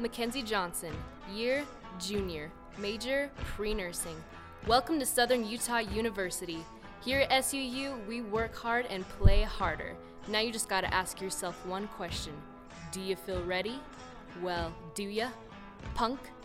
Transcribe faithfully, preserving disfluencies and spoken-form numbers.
Mackenzie Johnson, year junior, major pre-nursing. Welcome to Southern Utah University. Here at S U U, we work hard and play harder. Now you just gotta ask yourself one question. Do you feel ready? Well, do ya? Punk